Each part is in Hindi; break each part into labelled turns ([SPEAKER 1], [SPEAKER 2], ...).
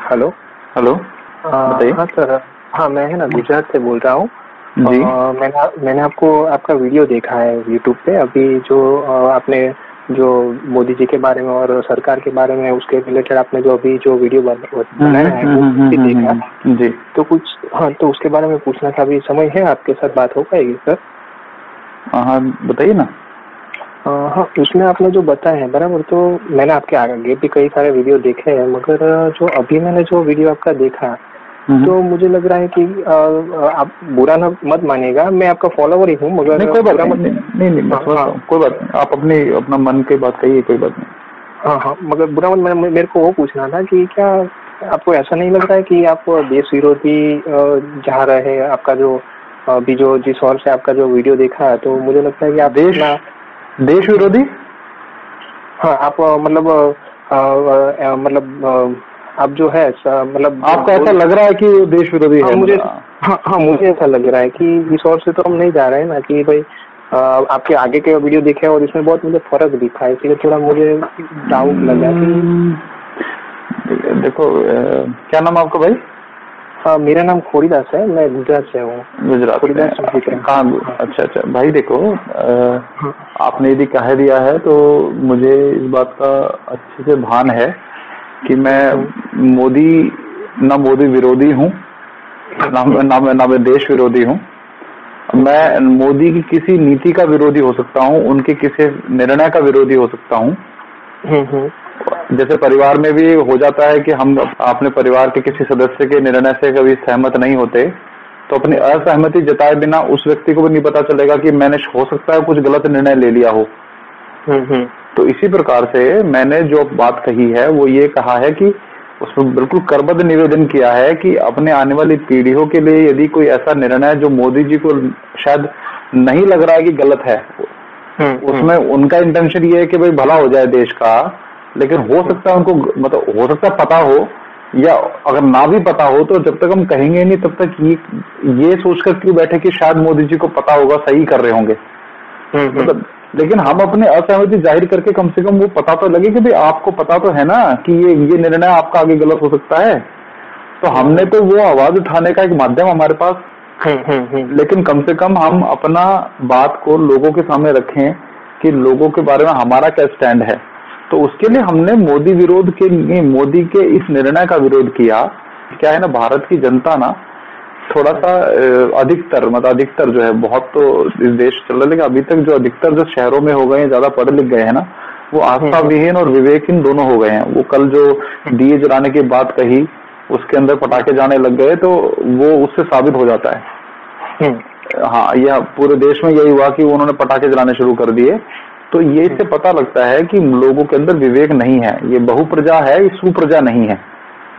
[SPEAKER 1] हेलो।
[SPEAKER 2] हेलो, बताइए।
[SPEAKER 1] हाँ सर। हाँ, मैं है ना गुजरात से बोल रहा हूँ।
[SPEAKER 2] जी।
[SPEAKER 1] मैंने आपको आपका वीडियो देखा है यूट्यूब पे अभी जो आपने जो मोदी जी के बारे में और सरकार के बारे में उसके रिलेटेड आपने जो अभी जो वीडियो बनाया है वो भी देखा।
[SPEAKER 2] जी।
[SPEAKER 1] तो कुछ तो उसके बारे में पूछना था, अभी समय है आपके साथ बात हो पाएगी सर?
[SPEAKER 2] हाँ, बताइए ना।
[SPEAKER 1] हाँ, उसमें आपने जो बताया है बराबर, तो मैंने आपके आगे भी कई सारे वीडियो देखे हैं, मगर जो अभी मैंने जो वीडियो आपका देखा तो मुझे लग रहा है कि आप बुरा ना मत मानिएगा, मैं आपका फॉलोवर ही हूँ, मगर
[SPEAKER 2] नहीं, कोई बात
[SPEAKER 1] बुरा मत।
[SPEAKER 2] नहीं, नहीं, नहीं, मैं समझता हूँ, कोई बात नहीं। आप अपना मन की बात कहिए, कोई बात नहीं।
[SPEAKER 1] हाँ हाँ, मगर बुरा मत। मेरे को वो पूछना था कि क्या आपको ऐसा नहीं लग रहा है कि आप देश विरोधी जा रहे हैं? आपका जो अभी जो जिस ओर से आपका जो वीडियो देखा है, तो मुझे लगता है कि आप
[SPEAKER 2] देश विरोधी।
[SPEAKER 1] हाँ, आप मतलब आप जो है मतलब
[SPEAKER 2] आपको ऐसा लग रहा है कि वो देश विरोधी है?
[SPEAKER 1] मुझे ऐसा लग रहा है कि इस ओर से तो हम नहीं जा रहे हैं ना, कि भाई आपके आगे के वीडियो देखे और इसमें बहुत मुझे फर्क दिखा है, इसलिए थोड़ा मुझे डाउट लगा कि
[SPEAKER 2] देखो, क्या नाम है आपका भाई?
[SPEAKER 1] मेरा नाम खोरीदास है, मैं गुजरात से हूँ।
[SPEAKER 2] गुजरात से कहाँ? अच्छा, भाई देखो, आपने यदि कह दिया है तो मुझे इस बात का अच्छे से भान है कि मैं मोदी विरोधी हूँ, ना मैं देश विरोधी हूँ। मैं मोदी की किसी नीति का विरोधी हो सकता हूँ, उनके किसी निर्णय का विरोधी हो सकता हूँ। जैसे परिवार में भी हो जाता है कि हम अपने परिवार के किसी सदस्य के निर्णय से कभी सहमत नहीं होते, तो अपनी असहमति जताए बिना उस व्यक्ति को भी नहीं पता चलेगा कि मैंने हो सकता है कुछ गलत निर्णय ले लिया हो। तो इसी प्रकार से मैंने जो बात कही है वो ये कहा है कि उसमें बिल्कुल करबद्ध निवेदन किया है कि अपने आने वाली पीढ़ियों के लिए यदि कोई ऐसा निर्णय जो मोदी जी को शायद नहीं लग रहा है कि गलत है, उसमें उनका इंटेंशन ये है कि भाई भला हो जाए देश का, लेकिन हो सकता है उनको मतलब हो सकता है पता हो, या अगर ना भी पता हो तो जब तक हम कहेंगे नहीं तब तक ये सोचकर क्यों बैठे कि शायद मोदी जी को पता होगा, सही कर रहे होंगे। मतलब लेकिन हम अपने असहमति जाहिर करके कम से कम वो पता तो लगे कि भाई आपको पता तो है ना कि ये निर्णय आपका आगे गलत हो सकता है। तो हमने तो वो आवाज उठाने का एक माध्यम हमारे पास, लेकिन कम से कम हम अपना बात को लोगों के सामने रखें कि लोगों के बारे में हमारा क्या स्टैंड है। तो उसके लिए हमने मोदी विरोध के लिए मोदी के इस निर्णय का विरोध किया। क्या है ना, भारत की जनता ना थोड़ा सा अधिकतर जो है, बहुत तो इस देश चल रहा है, लेकिन अभी तक जो अधिकतर जो शहरों में हो गए हैं, ज्यादा पढ़े लिख गए हैं ना, वो आस्था विहीन और विवेकहीन दोनों हो गए हैं। वो कल जो दिए जलाने की बात कही, उसके अंदर पटाखे जाने लग गए, तो वो उससे साबित हो जाता है। हाँ, यह पूरे देश में यही हुआ कि उन्होंने पटाखे जलाने शुरू कर दिए। तो ये इससे पता लगता है कि लोगों के अंदर विवेक नहीं है, ये बहुप्रजा है, ये सुप्रजा नहीं है।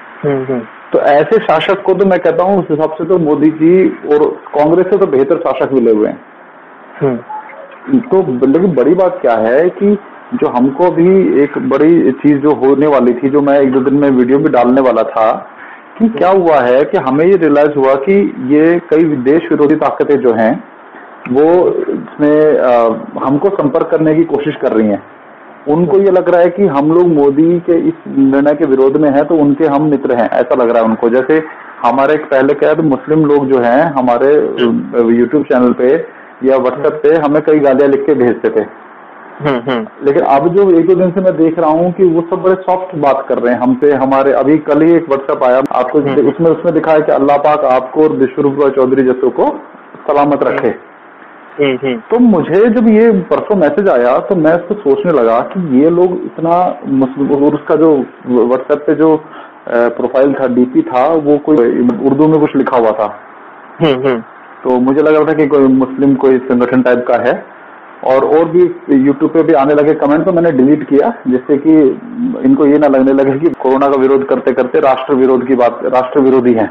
[SPEAKER 2] तो ऐसे शासक को तो मैं कहता हूँ उस हिसाब से तो मोदी जी और कांग्रेस से तो बेहतर शासक मिले हुए हैं। तो लेकिन बड़ी बात क्या है कि जो हमको भी एक बड़ी चीज जो होने वाली थी, जो मैं 1-2 दिन में वीडियो भी डालने वाला था, कि क्या हुआ है कि हमें ये रियलाइज हुआ कि ये कई देश विरोधी ताकतें जो हैं वो इसमें हमको संपर्क करने की कोशिश कर रही हैं। उनको ये लग रहा है कि हम लोग मोदी के इस निर्णय के विरोध में हैं, तो उनके हम मित्र हैं, ऐसा लग रहा है उनको। जैसे हमारे पहले क्या है, तो मुस्लिम लोग जो हैं हमारे यूट्यूब चैनल पे या व्हाट्सएप पे हमें कई गालियां लिख के भेजते थे। लेकिन अब जो 1-2 दिन से मैं देख रहा हूँ कि वो सब बड़े सॉफ्ट बात कर रहे हैं हमसे। हमारे अभी कल ही एक व्हाट्सएप आया आपको, उसमें दिखा है कि अल्लाह पाक आपको और विश्वरूप रॉय चौधरी जैसों को सलामत रखे। तो मुझे जब ये परसों मैसेज आया तो मैं इसको सोचने लगा कि ये लोग इतना मुस्लिम, और उसका जो व्हाट्सएप पे जो प्रोफाइल था, डीपी था, वो कोई उर्दू में कुछ लिखा हुआ था। तो मुझे लग रहा था कि कोई मुस्लिम कोई संगठन टाइप का है। और भी यूट्यूब पे भी आने लगे कमेंट, तो मैंने डिलीट किया, जिससे कि इनको ये ना लगने लगे कि कोरोना का विरोध करते करते राष्ट्र विरोधी हैं।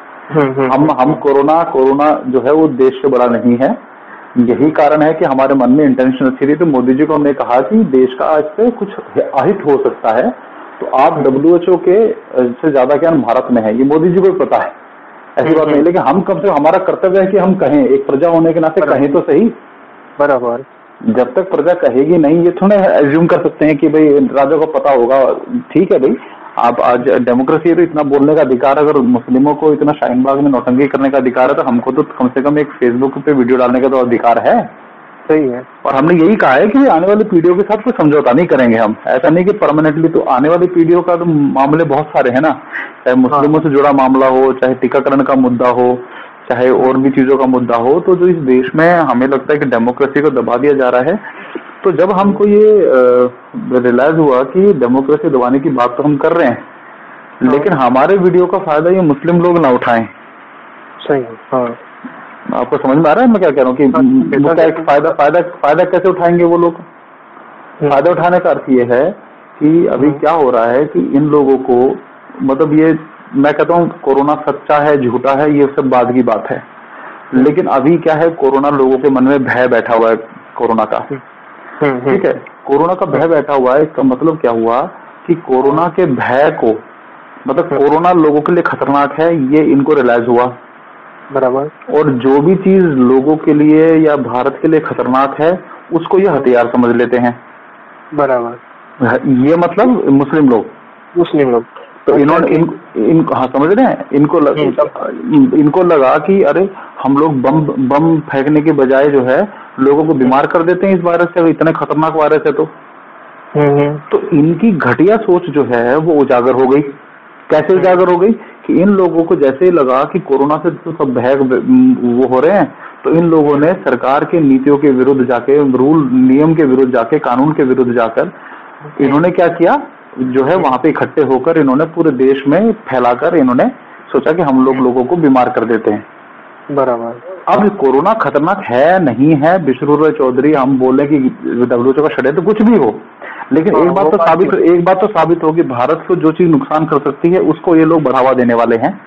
[SPEAKER 2] हम कोरोना जो है वो देश से बड़ा नहीं है। यही कारण है कि हमारे मन में इंटेंशन अच्छी थी। तो मोदी जी को हमने कहा कि देश का आज से कुछ अहित हो सकता है, तो आप WHO के से ज्यादा ज्ञान भारत में है, ये मोदी जी को भी पता है, ऐसी बात नहीं। लेकिन हम कम से कम हमारा कर्तव्य है कि हम कहें, एक प्रजा होने के नाते कहें तो सही। बराबर। जब तक प्रजा कहेगी नहीं, ये थोड़ा एज्यूम कर सकते हैं कि भाई राजा को पता होगा, ठीक है भाई, आप आज डेमोक्रेसी है तो इतना बोलने का अधिकार, अगर मुस्लिमों को इतना शाहीन बाग में नौटंकी करने का अधिकार है तो हमको तो कम से कम एक फेसबुक पे वीडियो डालने का तो अधिकार है।
[SPEAKER 1] सही है।
[SPEAKER 2] और हमने यही कहा है कि आने वाली पीढ़ियों के साथ कोई समझौता नहीं करेंगे हम, ऐसा नहीं कि परमानेंटली। तो आने वाली पीढ़ियों का तो मामले बहुत सारे हैं ना, चाहे मुस्लिमों से जुड़ा मामला हो, चाहे टीकाकरण का मुद्दा हो, चाहे और भी चीजों का मुद्दा हो। तो जो इस देश में हमें लगता है कि डेमोक्रेसी को दबा दिया जा रहा है, तो जब हमको ये रियलाइज हुआ कि डेमोक्रेसी दबाने की बात तो हम कर रहे हैं, लेकिन हमारे वीडियो का फायदा ये मुस्लिम लोग ना उठाएं।
[SPEAKER 1] सही है। हाँ,
[SPEAKER 2] आपको समझ में आ रहा है मैं क्या कह रहा हूँ कि फायदा कैसे उठाएंगे वो लोग? फायदा उठाने का अर्थ ये है कि अभी क्या हो रहा है कि इन लोगों को, मतलब ये मैं कहता हूँ कोरोना सच्चा है झूठा है ये सब बाद की बात है, लेकिन अभी क्या है, कोरोना लोगों के मन में भय बैठा हुआ है कोरोना का। ठीक है, कोरोना का भय बैठा हुआ है। इसका मतलब क्या हुआ कि कोरोना के भय को, मतलब कोरोना लोगों के लिए खतरनाक है ये इनको रियलाइज हुआ।
[SPEAKER 1] बराबर।
[SPEAKER 2] और जो भी चीज लोगों के लिए या भारत के लिए खतरनाक है उसको ये हथियार समझ लेते हैं।
[SPEAKER 1] बराबर।
[SPEAKER 2] ये मतलब मुस्लिम लोग तो इन्होंने हाँ समझ रहे हैं, इनको लगा कि अरे हम लोग बम फेंकने के बजाय जो है लोगों को बीमार कर देते हैं इस वायरस से, इतने खतरनाक वायरस है। तो इनकी घटिया सोच जो है वो उजागर हो गई। कैसे उजागर हो गई कि इन लोगों को जैसे ही लगा कि कोरोना से तो सब भय वो हो रहे हैं, तो इन लोगों ने सरकार के नीतियों के विरुद्ध जाके, रूल नियम के विरुद्ध जाके, कानून के विरुद्ध जाकर इन्होंने क्या किया, जो है वहां पे इकट्ठे होकर इन्होंने पूरे देश में फैलाकर इन्होंने सोचा कि हम लोगों को बीमार कर देते हैं।
[SPEAKER 1] बराबर।
[SPEAKER 2] अब कोरोना खतरनाक है नहीं है, विश्वेश्वर चौधरी हम बोले कि WHO का षड्यंत्र कुछ भी हो, लेकिन एक बात तो साबित होगी, भारत को जो चीज नुकसान कर सकती है उसको ये लोग बढ़ावा देने वाले हैं।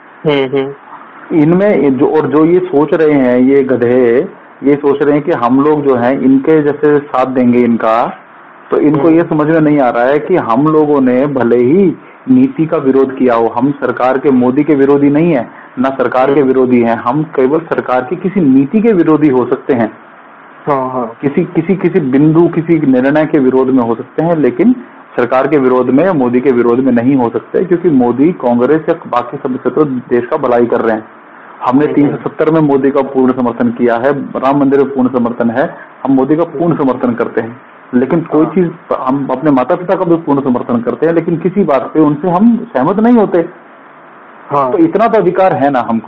[SPEAKER 2] इनमें जो ये सोच रहे हैं, ये गधे ये सोच रहे हैं कि हम लोग जो है इनके जैसे साथ देंगे इनका, तो इनको ये समझ में नहीं आ रहा है कि हम लोगों ने भले ही नीति का विरोध किया हो, हम सरकार के मोदी के विरोधी नहीं है, ना सरकार के विरोधी हैं, हम केवल सरकार की किसी नीति के विरोधी हो सकते हैं। किसी बिंदु, किसी निर्णय के विरोध में हो सकते हैं, लेकिन सरकार के विरोध में या मोदी के विरोध में नहीं हो सकते, क्योंकि मोदी कांग्रेस या बाकी सब से तो देश का भलाई कर रहे हैं। हमने 370 में मोदी का पूर्ण समर्थन किया है, राम मंदिर में पूर्ण समर्थन है, हम मोदी का पूर्ण समर्थन करते हैं। लेकिन कोई चीज, हम अपने माता पिता का भी पूर्ण समर्थन करते हैं, लेकिन किसी बात पे उनसे हम सहमत नहीं होते। तो इतना तो अधिकार है ना हमको।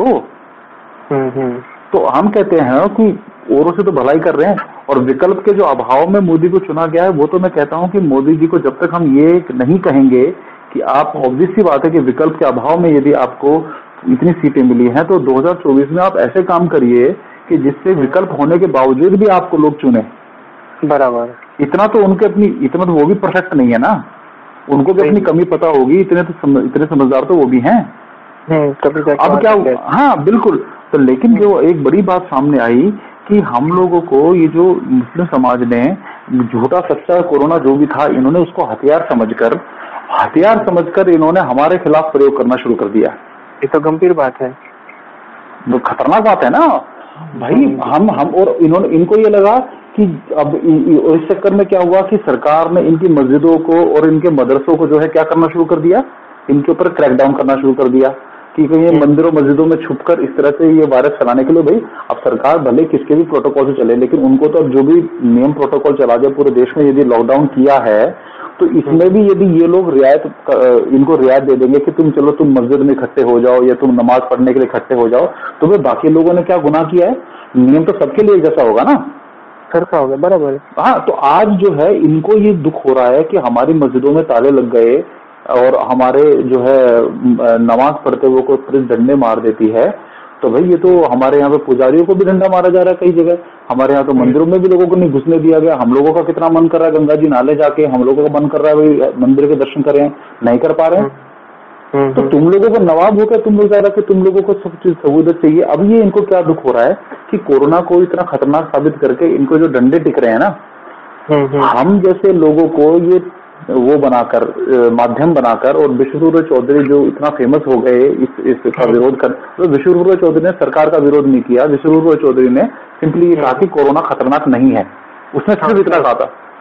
[SPEAKER 2] तो हम कहते हैं कि औरों से तो भलाई कर रहे हैं, और विकल्प के जो अभाव में मोदी को चुना गया है, वो तो मैं कहता हूं कि मोदी जी को जब तक हम ये नहीं कहेंगे कि आप, ऑब्वियस सी बात है कि विकल्प के अभाव में यदि आपको इतनी सीटें मिली हैं, तो 2024 में आप ऐसे काम करिए कि जिससे विकल्प होने के बावजूद भी आपको लोग चुने।
[SPEAKER 1] बराबर।
[SPEAKER 2] इतना तो वो भी परफेक्ट नहीं है ना, उनको भी अपनी कमी पता होगी, इतने समझदार तो वो भी हैं। अब क्या, हाँ बिल्कुल। तो लेकिन जो एक बड़ी बात सामने आई कि हम लोगों को ये जो मुस्लिम समाज ने झूठा सच्चा कोरोना जो भी था, इन्होंने उसको हथियार समझकर इन्होंने हमारे खिलाफ प्रयोग करना शुरू कर दिया।
[SPEAKER 1] ये तो गंभीर बात है,
[SPEAKER 2] तो खतरनाक बात है ना भाई। हम और इनको ये लगा कि अब इस चक्कर में क्या हुआ कि सरकार ने इनकी मस्जिदों को और इनके मदरसों को जो है क्या करना शुरू कर दिया, इनके ऊपर क्रैकडाउन करना शुरू कर दिया कि ये मंदिरों मस्जिदों में छुपकर इस तरह से ये वायरस फैलाने के लिए, भाई अब सरकार भले किसके भी प्रोटोकॉल से चले, लेकिन उनको तो अब जो भी नियम प्रोटोकॉल चला दिया पूरे देश में, यदि लॉकडाउन किया है तो इसमें भी यदि ये लोग इनको रियायत दे देंगे कि तुम मस्जिद में इकट्ठे हो जाओ या तुम नमाज पढ़ने के लिए इकट्ठे हो जाओ, तो भाई बाकी लोगों ने क्या गुनाह किया है? नियम तो सबके लिए जैसा होगा ना,
[SPEAKER 1] सरका होगा। बराबर।
[SPEAKER 2] हाँ, तो आज जो है इनको ये दुख हो रहा है कि हमारी मस्जिदों में ताले लग गए और हमारे जो है नमाज पढ़ते हुए को पुलिस डंडे मार देती है। तो भाई ये तो हमारे यहाँ पे पुजारियों को भी डंडा मारा जा रहा है कई जगह, हमारे यहाँ तो मंदिरों में भी लोगों को नहीं घुसने दिया गया। हम लोगों का कितना मन कर रहा है गंगा जी नाले जाके, हम लोगों का मन कर रहा है भाई मंदिर के दर्शन करें, नहीं कर पा रहे हैं। तो तुम लोगों को नवाब होकर तुम लोग कह रहे कि तुम लोगों को सब चीज सहूलियत चाहिए। अब ये इनको क्या दुख हो रहा है कि कोरोना को इतना खतरनाक साबित करके इनको जो डंडे टिक रहे हैं ना, हम जैसे लोगों को ये वो बनाकर, माध्यम बनाकर, और विश्वेश्वर चौधरी जो इतना फेमस हो गए इसका विरोध कर, तो विश्वेश्वर चौधरी ने सरकार का विरोध नहीं किया। विश्वेश्वर चौधरी ने सिंपली ये कहा कि कोरोना खतरनाक नहीं है, उसने सिर्फ इतना कहा था।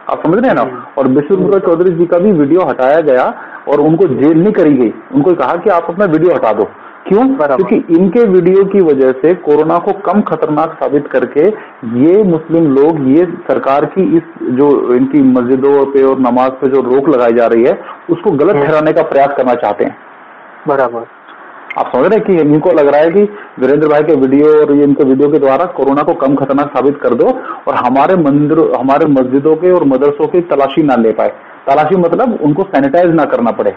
[SPEAKER 2] आप समझ रहे हैं ना। और विष्णुपुरा चौधरी जी का भी वीडियो हटाया गया और उनको जेल नहीं करी गई, उनको कहा कि आप अपना वीडियो हटा दो। क्यों? क्योंकि इनके वीडियो की वजह से कोरोना को कम खतरनाक साबित करके ये मुस्लिम लोग ये सरकार की इस जो इनकी मस्जिदों पे और नमाज पे जो रोक लगाई जा रही है उसको गलत ठहराने का प्रयास करना चाहते हैं।
[SPEAKER 1] बराबर।
[SPEAKER 2] आप समझ रहे हैं कि इनको लग रहा है कि वीरेंद्र भाई के वीडियो और ये इनके वीडियो के द्वारा कोरोना को कम खतरनाक साबित कर दो और हमारे मंदिरों, हमारे मस्जिदों के और मदरसों की तलाशी ना ले पाए। तलाशी मतलब उनको सैनिटाइज ना करना पड़े।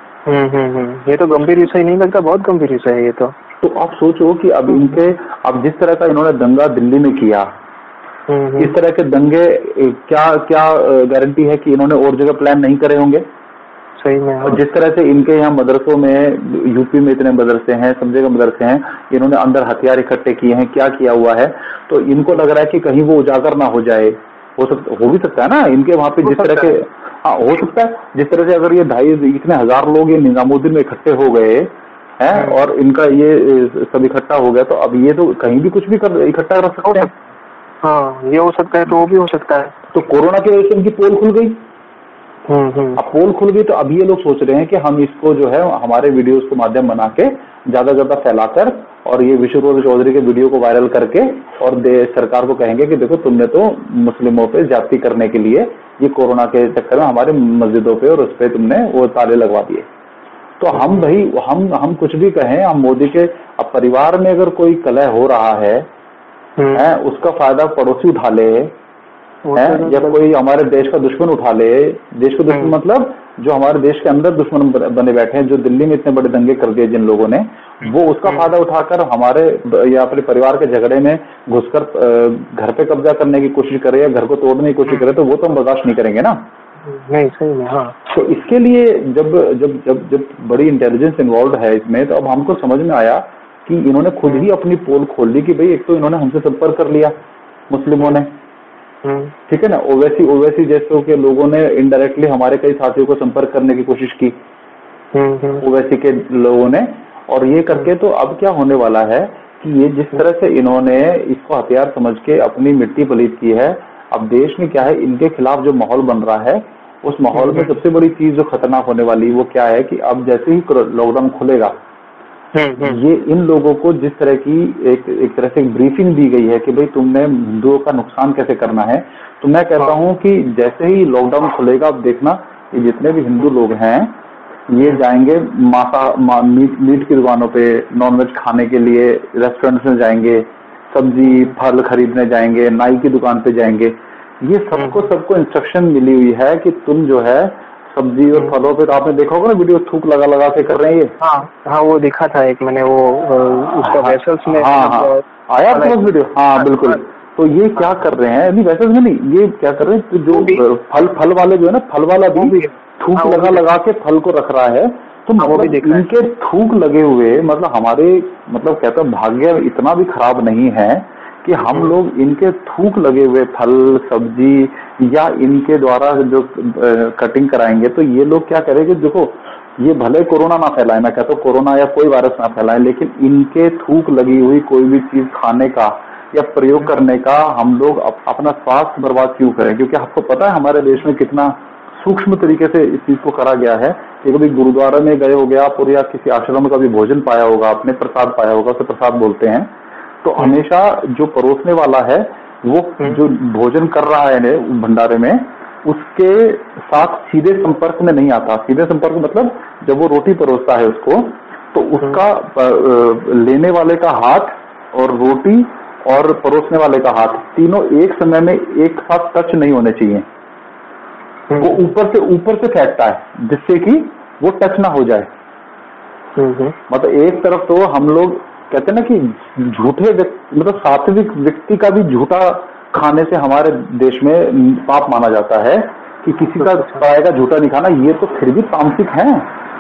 [SPEAKER 1] ये तो गंभीर विषय नहीं लगता? बहुत गंभीर विषय है ये तो।
[SPEAKER 2] आप सोचो कि अब इनके, अब जिस तरह का इन्होंने दंगा दिल्ली में किया, इस तरह के दंगे क्या क्या गारंटी है कि इन्होंने और जगह प्लान नहीं करे होंगे?
[SPEAKER 1] सही में।
[SPEAKER 2] और जिस तरह से इनके यहाँ मदरसों में, यूपी में इतने मदरसे हैं, सब जगह मदरसे हैं, इन्होंने अंदर हथियार इकट्ठे किए हैं, क्या किया हुआ है, तो इनको लग रहा है कि कहीं वो उजागर ना हो जाए। हो भी सकता है ना इनके वहां पे जिस तरह के, हाँ हो सकता है, जिस तरह से अगर ये इतने हजार लोग ये निजामुद्दीन में इकट्ठे हो गए हैं और इनका ये सब इकट्ठा हो गया, तो अब ये तो कहीं भी कुछ भी इकट्ठा रख सकते हैं।
[SPEAKER 1] हाँ, ये हो सकता है, तो वो भी हो सकता है।
[SPEAKER 2] तो कोरोना की वजह से इनकी पोल खुल गई। अब पोल खुल गई तो अब ये लोग सोच रहे हैं कि हम इसको जो है हमारे वीडियोस को माध्यम बना के ज्यादा फैलाकर और ये विष्णुपुरा चौधरी के वीडियो को वायरल करके और सरकार को कहेंगे कि देखो तुमने तो मुस्लिमों पे ज्यादती करने के लिए ये कोरोना के चक्कर में हमारे मस्जिदों पे और उस पे तुमने वो ताले लगवा दिए। तो हम भाई हम कुछ भी कहें, हम मोदी के, अब परिवार में अगर कोई कलह हो रहा है उसका फायदा पड़ोसी उठा ले या कोई हमारे देश का दुश्मन उठा ले। देश का दुश्मन मतलब जो हमारे देश के अंदर दुश्मन बने बैठे हैं, जो दिल्ली में इतने बड़े दंगे कर दिए जिन लोगों ने, वो उसका फायदा उठाकर हमारे या अपने परिवार के झगड़े में घुसकर घर पे कब्जा करने की कोशिश करे या घर को तोड़ने की कोशिश करे, तो वो तो हम बर्दाश्त नहीं करेंगे ना।
[SPEAKER 1] नहीं, सही में। हाँ,
[SPEAKER 2] तो इसके लिए जब जब जब जब बड़ी इंटेलिजेंस इन्वॉल्व है इसमें, तो अब हमको समझ में आया कि इन्होंने खुद ही अपनी पोल खोल ली कि भाई एक तो इन्होंने हमसे संपर्क कर लिया मुस्लिमों ने, ठीक है ना, ओवैसी जैसे के लोगों ने इनडायरेक्टली हमारे कई साथियों को संपर्क करने की कोशिश की, ओवैसी के लोगों ने। और ये करके तो अब क्या होने वाला है कि ये जिस तरह से इन्होंने इसको हथियार समझ के अपनी मिट्टी पलीत की है, अब देश में क्या है, इनके खिलाफ जो माहौल बन रहा है, उस माहौल में सबसे बड़ी चीज जो खतरनाक होने वाली वो क्या है कि अब जैसे ही लॉकडाउन खुलेगा, ये इन लोगों को जिस तरह की एक तरह से ब्रीफिंग दी गई है कि भाई तुमने हिंदुओं का नुकसान कैसे करना है, तो मैं कहता हूं कि जैसे ही लॉकडाउन खुलेगा, अब देखना कि जितने भी हिंदू लोग हैं ये जाएंगे मीट की दुकानों पे, नॉनवेज खाने के लिए रेस्टोरेंट्स में जाएंगे, सब्जी फल खरीदने जाएंगे, नाई की दुकान पे जाएंगे। ये सबको इंस्ट्रक्शन मिली हुई है कि तुम जो है सब्जी और फलों पे, तो आपने देखा होगा ना वीडियो, थूक लगा के कर रहे हैं ये।
[SPEAKER 1] हाँ, वो देखा था एक मैंने, वो उसका वेसल्स में
[SPEAKER 2] आया था वीडियो। हाँ बिल्कुल। तो ये क्या कर रहे हैं, नहीं वेसल्स में नहीं, ये क्या कर रहे हैं, तो जो फल वाले जो है ना, फल वाला भी थूक लगा के फल को रख रहा है। तो मतलब इनके थूक लगे हुए, मतलब हमारे, मतलब कहता हूँ भाग्य इतना भी खराब नहीं है कि हम लोग इनके थूक लगे हुए फल सब्जी या इनके द्वारा जो कटिंग कराएंगे, तो ये लोग क्या करेंगे, देखो ये भले कोरोना ना फैलाए, मैं कहता हूँ कोरोना या कोई वायरस ना फैलाए, लेकिन इनके थूक लगी हुई कोई भी चीज खाने का या प्रयोग करने का हम लोग अपना स्वास्थ्य बर्बाद क्यों करें? क्योंकि आपको पता है हमारे देश में कितना सूक्ष्म तरीके से इस चीज को करा गया है कि कभी गुरुद्वारा में गए हो गया आप और या किसी आश्रम में कभी भोजन पाया होगा, आपने प्रसाद पाया होगा, उसे प्रसाद बोलते हैं। तो हमेशा जो परोसने वाला है वो जो भोजन कर रहा है भंडारे में, उसके साथ सीधे संपर्क में नहीं आता। सीधे संपर्क मतलब जब वो रोटी परोसता है उसको, तो उसका लेने वाले का हाथ और रोटी और परोसने वाले का हाथ, तीनों एक समय में एक साथ टच नहीं होने चाहिए। वो ऊपर से फेंकता है जिससे कि वो टच ना हो जाए। मतलब एक तरफ तो हम लोग कहते हैं ना कि झूठे मतलब सात्विक व्यक्ति का भी झूठा खाने से हमारे देश में पाप माना जाता है कि किसी का पराये का झूठा नहीं खाना, ये तो फिर भी तामसिक है।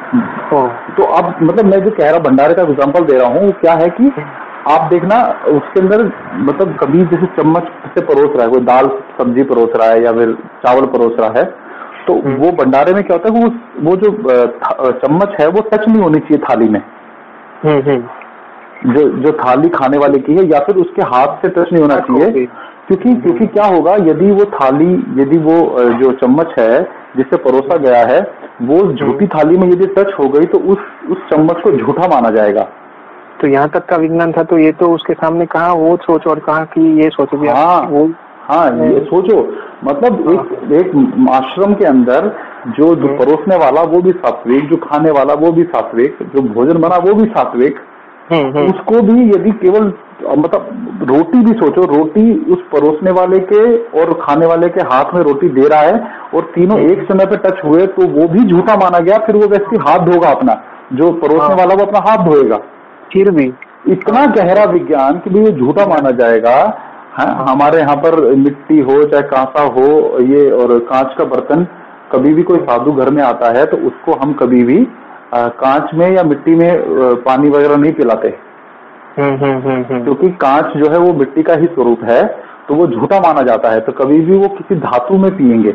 [SPEAKER 2] तो अब मतलब मैं जो कह रहा भंडारे का एग्जांपल दे रहा हूँ, वो क्या है कि आप देखना उसके अंदर, मतलब कभी जैसे चम्मच से परोस रहा है, कोई दाल सब्जी परोस रहा है या फिर चावल परोस रहा है, तो वो भंडारे में क्या होता है, वो जो चम्मच है वो टच नहीं होनी चाहिए थाली में, जो थाली खाने वाले की है, या फिर उसके हाथ से टच नहीं होना चाहिए। क्योंकि क्या होगा, यदि वो थाली, यदि वो जो चम्मच है जिससे परोसा गया है वो झूठी थाली में यदि टच हो गई तो उस चम्मच को झूठा माना जाएगा।
[SPEAKER 1] तो यहाँ तक का विज्ञान था, तो ये तो उसके सामने कहाँ वो सोच और कहाँ की ये सोच भी।
[SPEAKER 2] हाँ, ये सोचो, मतलब एक आश्रम के अंदर जो परोसने वाला वो भी सात्विक, जो खाने वाला वो भी सात्विक, जो भोजन बना वो भी सात्विक, उसको भी यदि केवल मतलब रोटी भी सोचो, रोटी उस परोसने वाले के और खाने वाले के हाथ में रोटी दे रहा है और तीनों एक समय पे टच हुए तो वो भी झूठा माना गया। फिर वो व्यक्ति हाथ धोगा अपना, जो परोसने वाला वो अपना हाथ धोएगा।
[SPEAKER 1] फिर भी
[SPEAKER 2] इतना गहरा विज्ञान कि ये झूठा माना जाएगा। हमारे यहाँ पर मिट्टी हो चाहे कांसा हो, ये और कांच का बर्तन, कभी भी कोई साधु घर में आता है तो उसको हम कभी भी कांच में या मिट्टी में पानी वगैरह नहीं पिलाते, क्योंकि कांच जो है वो मिट्टी का ही स्वरूप है, तो वो झूठा माना जाता है। तो कभी भी वो किसी धातु में पिएंगे।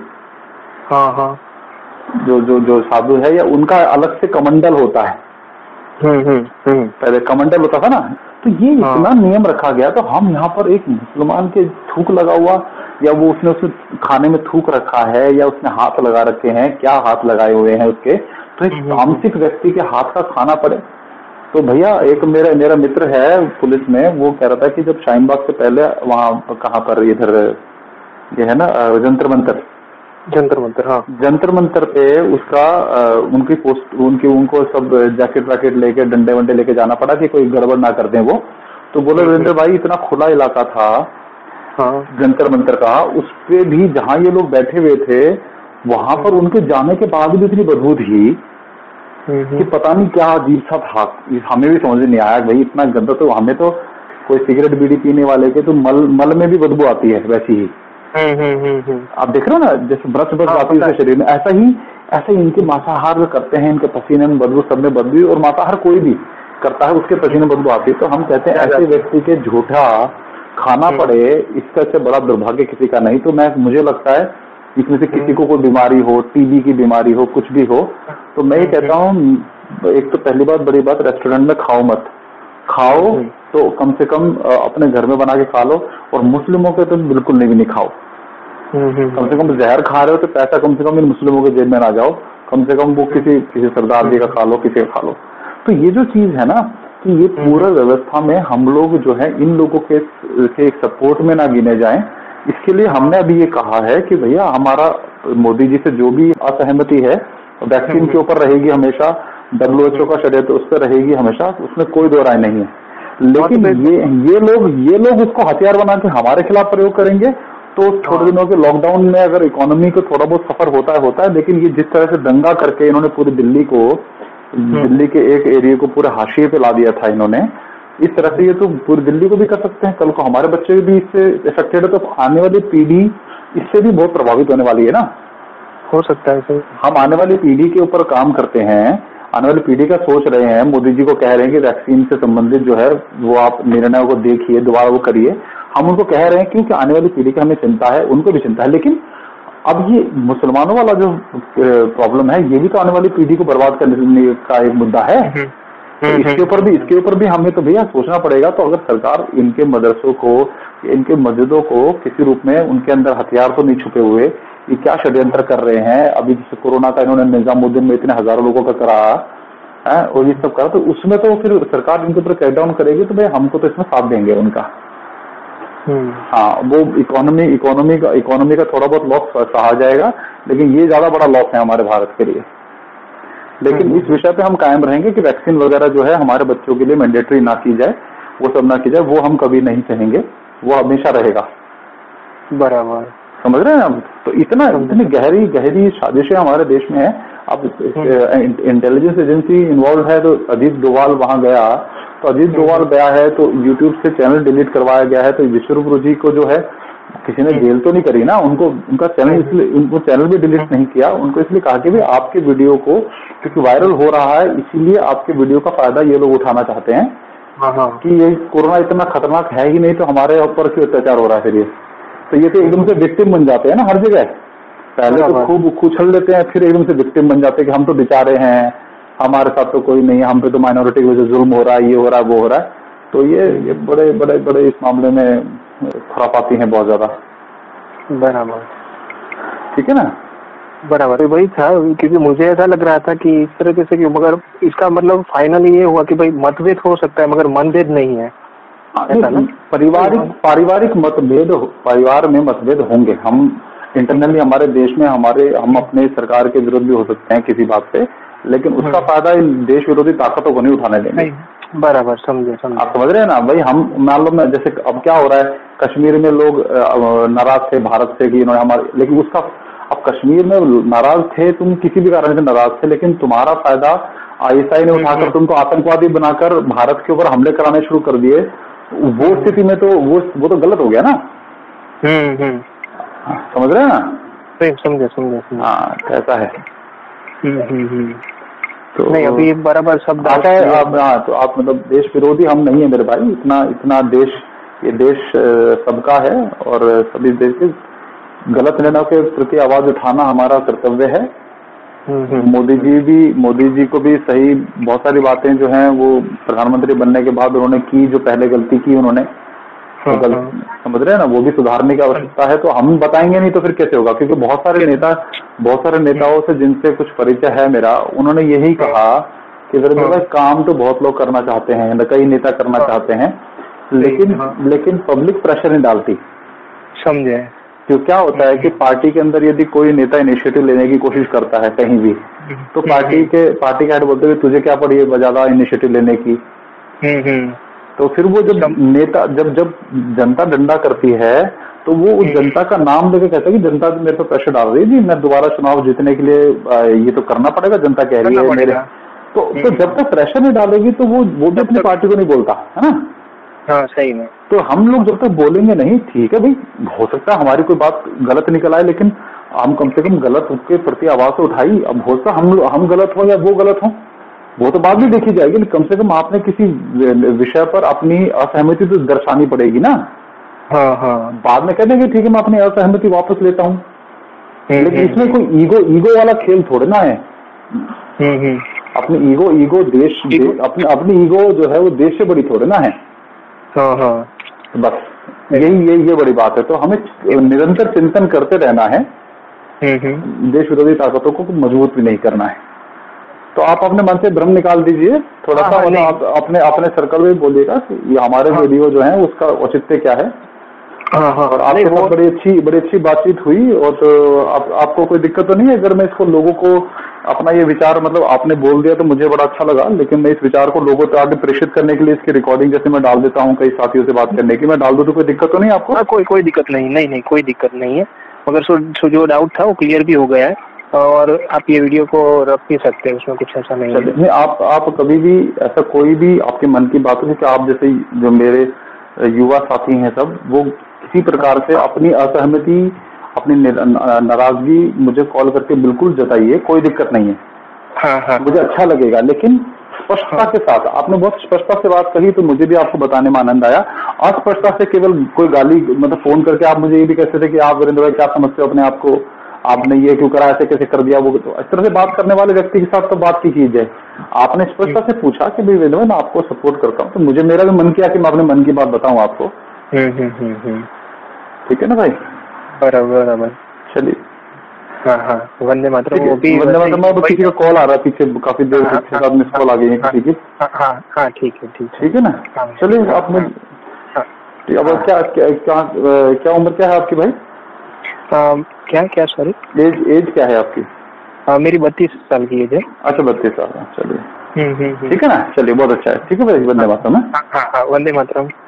[SPEAKER 2] जो साधु है या उनका अलग से कमंडल होता है। पहले कमंडल होता था ना, तो ये इतना नियम रखा गया। तो हम यहाँ पर एक मुसलमान के थूक लगा हुआ, या वो उसने खाने में थूक रखा है, या उसने हाथ लगा रखे हैं, क्या हाथ लगाए हुए हैं उसके, तो एक तामसिक व्यक्ति के हाथ का खाना पड़े। तो भैया एक मेरा मित्र है पुलिस में, वो कह रहा था कि जब शाहीन बाग से पहले वहाँ कहाँ पर इधर ये है ना जंतर मंतर पे उसका उनकी पोस्ट उनको सब जैकेट वैकेट लेके डंडे वंडे लेके जाना पड़ा कि कोई गड़बड़ ना कर दें वो। तो बोले वीरेंद्र भाई इतना खुला इलाका था जंतर मंतर का, उस पे भी जहाँ ये लोग बैठे हुए थे वहां पर उनके जाने के बाद भी इतनी बदबू थी कि पता नहीं क्या अजीब सा था। हमें भी समझ नहीं आया भाई, इतना गंदा। तो हमें तो कोई सिगरेट बीड़ी पीने वाले के तो मल में भी बदबू आती है वैसी ही। आप देख रहे हो ना, जैसे ब्रश आती है शरीर में, ऐसा ही इनके मांसाहार जो करते हैं, इनके पसीने में बदबू, सब में बदबू, और मांसाहार कोई भी करता है उसके पसीने में बदबू आती है। तो हम कहते हैं ऐसे व्यक्ति के झूठा खाना पड़े, इसका से बड़ा दुर्भाग्य किसी का नहीं। तो मुझे लगता है इसमें से किसी को कोई बीमारी हो, टीबी की बीमारी हो, कुछ भी हो, तो मैं ये कहता हूँ, एक तो पहली बात, बड़ी बात, रेस्टोरेंट में खाओ मत। खाओ तो कम से कम अपने घर में बना के खा लो, और मुस्लिमों के तो बिल्कुल नहीं खाओ। कम से कम जहर खा रहे हो तो पैसा कम से कम इन मुस्लिमों के जेब में ना जाओ, कम से कम वो किसी सरदार जी का खा लो, किसी का खा लो। तो ये जो चीज है ना कि ये पूरा व्यवस्था में हम लोग जो है इन लोगों के सपोर्ट में ना गिने जाएं, इसके लिए हमने अभी ये कहा है कि भैया हमारा मोदी जी से जो भी असहमति है वैक्सीन के ऊपर रहेगी हमेशा, WHO का षड्यंत्र उस पर रहेगी हमेशा, उसमें कोई दो राय नहीं है। लेकिन ये लोग उसको हथियार बना के हमारे खिलाफ प्रयोग करेंगे, तो थोड़े दिनों के लॉकडाउन में अगर इकोनॉमी को थोड़ा बहुत सफर होता है, लेकिन ये जिस तरह से दंगा करके इन्होंने पूरी दिल्ली के एक एरिया को पूरे हाशिए पे ला दिया था इन्होंने, इस तरह से ये तो पूरी दिल्ली को भी कर सकते हैं। कल को हमारे बच्चे भी इससे इफेक्टेड है, तो आने वाली पीढ़ी इससे भी बहुत प्रभावित होने वाली है ना।
[SPEAKER 1] हो सकता है सर।
[SPEAKER 2] हम आने वाली पीढ़ी के ऊपर काम करते हैं, आने वाली पीढ़ी का सोच रहे हैं। मोदी जी को कह रहे हैं कि वैक्सीन से संबंधित जो है वो आप निर्णयों को देखिए, दोबारा वो करिए। हम उनको कह रहे हैं क्योंकि आने वाली पीढ़ी की हमें चिंता है, उनको भी चिंता है। लेकिन अब ये मुसलमानों वाला जो प्रॉब्लम है, ये भी तो आने वाली पीढ़ी को बर्बाद करने का एक मुद्दा है। तो इसके ऊपर भी हमें तो भैया सोचना पड़ेगा। तो अगर सरकार इनके मदरसों को, इनके मस्जिदों को किसी रूप में, उनके अंदर हथियार तो नहीं छुपे हुए, ये क्या षड्यंत्र कर रहे हैं, अभी जैसे कोरोना का इन्होंने निजामुद्दीन में इतने हजारों लोगों का करा है और ये सब करा, तो उसमें तो फिर सरकार इनके ऊपर क्रैकडाउन करेगी, तो भाई हमको तो इसमें साथ देंगे उनका। हाँ, वो इकोनॉमी का थोड़ा बहुत लॉस सहा जाएगा, लेकिन ये ज्यादा बड़ा लॉस है हमारे भारत के लिए। लेकिन इस विषय पे हम कायम रहेंगे कि वैक्सीन वगैरह जो है हमारे बच्चों के लिए मैंडेटरी ना की जाए, वो सब ना की जाए, वो हम कभी नहीं चाहेंगे, वो हमेशा रहेगा।
[SPEAKER 1] बराबर,
[SPEAKER 2] समझ रहे हैं आप? तो इतनी गहरी साजिशें हमारे देश में है। अब इंटेलिजेंस एजेंसी इन्वॉल्व है, तो अजीत डोभाल वहां गया, तो अजीत डोभाल गया है तो यूट्यूब से चैनल डिलीट करवाया गया है। तो विश्वरूप जी को जो है किसी ने जेल तो नहीं करी ना, उनका चैनल, इसलिए उनको चैनल भी डिलीट नहीं किया। उनको इसलिए कहा कि भाई आपके वीडियो को, क्योंकि वायरल हो रहा है, इसीलिए आपके वीडियो का फायदा ये लोग उठाना चाहते हैं कि ये कोरोना इतना खतरनाक है ही नहीं, तो हमारे ऊपर क्यों अत्याचार हो रहा है फिर ये। तो ये तो एकदम से विक्टिम बन जाते हैं ना हर जगह। पहले तो खूब उछल देते हैं, फिर एकदम से विक्टिम बन जाते हैं कि हम तो बेचारे हैं, हमारे साथ तो कोई नहीं है, हम पे तो माइनॉरिटी की वजह से जुल्म हो रहा है, ये हो रहा है, वो हो रहा है। तो ये बड़े इस मामले में खुरापाती हैं बहुत ज्यादा।
[SPEAKER 1] बराबर,
[SPEAKER 2] ठीक है ना।
[SPEAKER 1] बराबर, तो वही था, क्योंकि मुझे ऐसा लग रहा था कि इस तरीके से, मगर इसका मतलब फाइनली ये हुआ कि भाई मतभेद हो सकता है मगर मनभेद नहीं है, ऐसा ना।
[SPEAKER 2] पारिवारिक मतभेद, परिवार में मतभेद होंगे। हम इंटरनली हमारे देश में हम अपने सरकार के विरुद्ध भी हो सकते हैं किसी बात पे, लेकिन उसका फायदा देश विरोधी ताकतों को नहीं उठाने देंगे।
[SPEAKER 1] बराबर, समझे।
[SPEAKER 2] आप समझ रहे हैं ना भाई। हम मान लो, मैं जैसे अब क्या हो रहा है, कश्मीर में लोग नाराज थे भारत से कि इन्होंने हमारे, लेकिन उसका, अब कश्मीर में नाराज थे तुम, किसी भी कारण से नाराज थे, लेकिन तुम्हारा फायदा आईएसआई ने उठाकर तुमको आतंकवादी बनाकर भारत के ऊपर हमले कराने शुरू कर दिए। वो स्थिति में तो वो तो गलत हो गया ना। समझ रहे हैं ना।
[SPEAKER 1] समझे।
[SPEAKER 2] हाँ, कैसा है।
[SPEAKER 1] तो नहीं, अभी बराबर शब्द
[SPEAKER 2] आता है। तो आप मतलब देश विरोधी हम नहीं है मेरे भाई। इतना देश, ये देश सबका है और सभी देश के गलत निर्णय के प्रति आवाज उठाना हमारा कर्तव्य है। मोदी जी को भी सही बहुत सारी बातें जो हैं वो प्रधानमंत्री बनने के बाद उन्होंने की, जो पहले गलती की उन्होंने, समझ रहे हैं ना, वो भी सुधारने की आवश्यकता है। तो हम बताएंगे नहीं तो फिर कैसे होगा, क्योंकि बहुत सारे नेताओं से जिनसे कुछ परिचय है मेरा, उन्होंने यही कहा कि वीरेंद्र भाई काम तो बहुत लोग करना चाहते हैं, कई नेता करना चाहते हैं, लेकिन पब्लिक प्रेशर नहीं डालती।
[SPEAKER 1] समझे।
[SPEAKER 2] क्यों, क्या होता है कि पार्टी के अंदर यदि कोई नेता इनिशिएटिव लेने की कोशिश करता है कहीं भी, तो पार्टी के हेड बोलते हैं तुझे क्या पड़ी है ज्यादा इनिशिएटिव लेने की। तो फिर वो जब नेता, जब जनता डंडा करती है, तो वो उस जनता का नाम लेकर कहता है कि जनता मेरे पर प्रेशर डाल रही है जी, मैं दोबारा चुनाव जीतने के लिए ये तो करना पड़ेगा, जनता कह रही है मेरे। तो जब तक प्रेशर नहीं डालेगी तो वो भी अपनी पार्टी को नहीं बोलता है ना।
[SPEAKER 1] हाँ, सही में।
[SPEAKER 2] तो हम लोग जब तक बोलेंगे नहीं, ठीक है भाई, हो सकता है हमारी कोई बात गलत निकल आए, लेकिन हम कम से कम गलत के प्रति आवाज तो उठाई। अब हो सकता हम गलत हो या वो गलत हो, वो तो बात भी देखी जाएगी, लेकिन कम से कम आपने किसी विषय पर अपनी असहमति तो दर्शानी पड़ेगी ना।
[SPEAKER 1] हाँ।
[SPEAKER 2] बाद में कह देंगे ठीक है मैं अपनी असहमति वापस लेता हूँ, लेकिन इसमें कोई ईगो वाला खेल थोड़े ना है। अपनी ईगो देश अपनी ईगो जो है वो देश से बड़ी थोड़े ना है।
[SPEAKER 1] हाँ।
[SPEAKER 2] बस ये बड़ी बात है। तो हमें निरंतर चिंतन करते रहना है, देश विरोधी ताकतों को मजबूत भी नहीं करना है। तो आप अपने मन से भ्रम निकाल दीजिए थोड़ा सा, मतलब आप अपने सर्कल में बोलिएगा ये हमारे वीडियो जो है उसका औचित्य क्या है। और आपके साथ बड़ी अच्छी बातचीत हुई। और तो आपको कोई दिक्कत तो नहीं है अगर मैं इसको लोगों को अपना ये विचार, मतलब आपने बोल दिया तो मुझे बड़ा अच्छा लगा, लेकिन मैं इस विचार को लोगों तक आगे प्रेषित करने के लिए इसकी रिकॉर्डिंग जैसे मैं डाल देता हूँ कई साथियों से बात करने की, मैं डाल दूं तो कोई दिक्कत तो नहीं आपको?
[SPEAKER 1] कोई दिक्कत नहीं, कोई दिक्कत नहीं है। मगर जो डाउट था वो क्लियर भी हो गया है, और आप ये वीडियो को रख भी सकते हैं, उसमें कुछ ऐसा नहीं है।
[SPEAKER 2] आप कभी भी ऐसा कोई भी आपके मन की बात हो कि आप जैसे जो मेरे युवा साथी हैं सब, वो किसी प्रकार से अपनी असहमति, अपनी नाराजगी मुझे कॉल करके बिल्कुल जताइए, कोई दिक्कत नहीं है।
[SPEAKER 1] हाँ।
[SPEAKER 2] मुझे अच्छा लगेगा, लेकिन स्पष्टता के साथ। आपने बहुत स्पष्टता से बात कही तो मुझे भी आपको बताने में आनंद आया। अस्पष्टता से केवल कोई गाली, मतलब फोन करके आप मुझे ये भी कहते थे कि आप वीरेंद्र भाई क्या समझते हो अपने आप को, आपने ये क्यों करा, ऐसे कैसे कर दिया, वो तो इस तरह से बात करने वाले व्यक्ति के साथ तो बात की कीजिए। आपने स्पष्टता से पूछा कि भाई वीरेंद्र भाई मैं आपको सपोर्ट करता हूँ, तो मुझे मेरा भी मन किया कि मैं अपने मन की बात बताऊँ आपको। ठीक है ना भाई?
[SPEAKER 1] बराबर।
[SPEAKER 2] चलिए।
[SPEAKER 1] हाँ, वंदे मातरम।
[SPEAKER 2] वंदे मातरम। अब किसी का कॉल आ रहा है पीछे, काफी देर से 6-7 मिस कॉल आ गई है किसी की।
[SPEAKER 1] हाँ, ठीक है ना।
[SPEAKER 2] चलिए आप अब क्या उम्र क्या है आपकी भाई?
[SPEAKER 1] क्या सॉरी,
[SPEAKER 2] एज क्या है आपकी?
[SPEAKER 1] मेरी 32 साल की एज है।
[SPEAKER 2] अच्छा, 32 साल। चलिए ठीक है ना। चलिए बहुत अच्छा है। ठीक है भाई, वंदे मातरम।
[SPEAKER 1] हाँ, वंदे मातरम।